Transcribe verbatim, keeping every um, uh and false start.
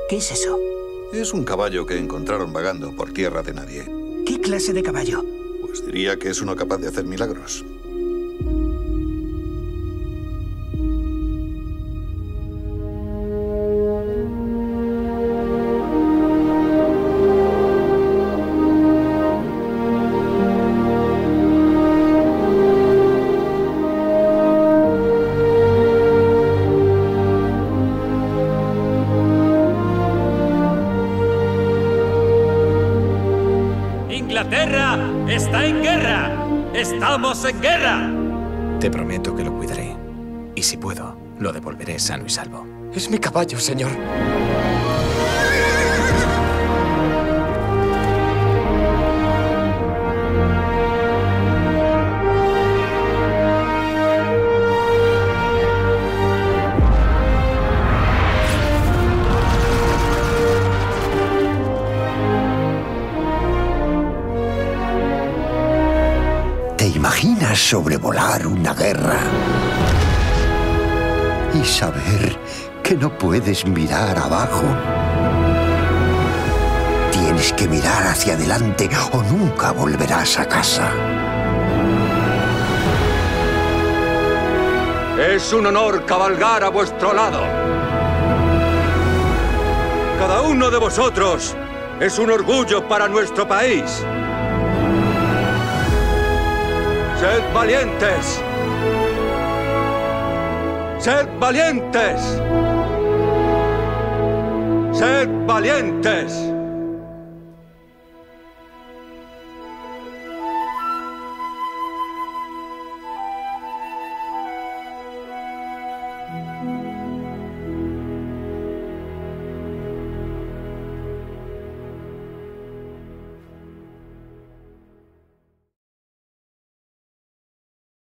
¿Qué es eso? Es un caballo que encontraron vagando por tierra de nadie. ¿Qué clase de caballo? Pues diría que es uno capaz de hacer milagros. ¡Inglaterra está en guerra! ¡Estamos en guerra! Te prometo que lo cuidaré. Y si puedo, lo devolveré sano y salvo. Es mi caballo, señor. ¿Te imaginas sobrevolar una guerra y saber que no puedes mirar abajo? Tienes que mirar hacia adelante o nunca volverás a casa. Es un honor cabalgar a vuestro lado. Cada uno de vosotros es un orgullo para nuestro país. ¡Sed valientes! ¡Sed valientes! ¡Sed valientes!